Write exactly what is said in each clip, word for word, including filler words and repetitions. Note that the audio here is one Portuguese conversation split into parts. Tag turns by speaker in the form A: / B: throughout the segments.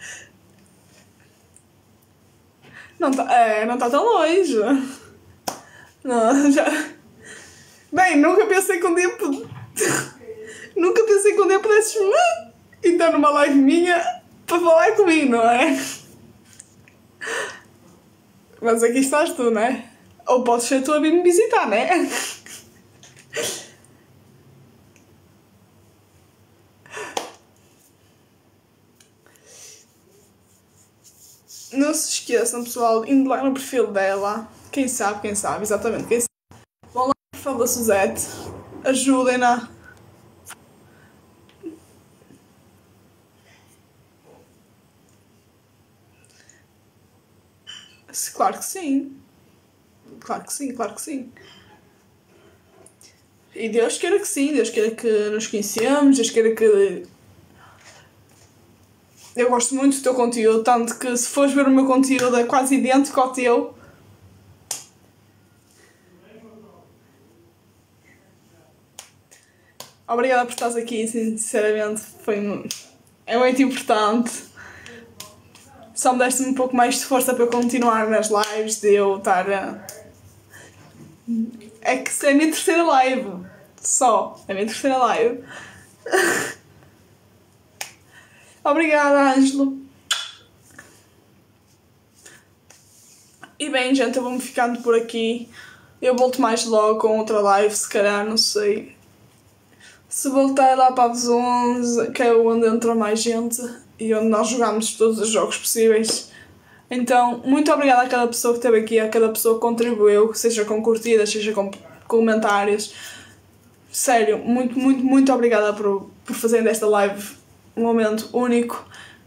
A: Não tá, é, não tá tão longe. Não, já... Bem, nunca pensei que um dia... Nunca pensei que um dia pudesses entrar numa live minha para falar comigo, não é? Mas aqui estás tu, não é? Ou podes ser tu a vir me visitar, não é? Não se esqueçam, pessoal, indo lá no perfil dela. Quem sabe, quem sabe, exatamente. Quem sabe. Vão lá no perfil da Suzette. Ajudem-na. Claro que sim. Claro que sim, claro que sim. E Deus queira que sim, Deus queira que nos conhecemos, Deus queira que... Eu gosto muito do teu conteúdo, tanto que se fores ver o meu conteúdo é quase idêntico ao teu. Obrigada por estares aqui, sinceramente, foi... é muito importante. Só me deste um pouco mais de força para eu continuar nas lives, de eu estar a... É que é a minha terceira live. Só. É a minha terceira live. Obrigada, Ângelo. E bem, gente, eu vou-me ficando por aqui. Eu volto mais logo com outra live, se calhar, não sei. Se voltar lá para as onze, que é onde entra mais gente e onde nós jogamos todos os jogos possíveis. Então, muito obrigada a cada pessoa que esteve aqui, a cada pessoa que contribuiu, seja com curtidas, seja com comentários. Sério, muito, muito, muito obrigada por, por fazerem desta live um momento único.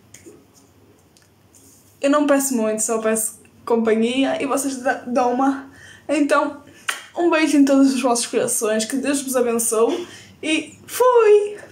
A: Eu não peço muito, só peço companhia e vocês dão uma. Então, um beijo em todos os vossos corações, que Deus vos abençoe e fui!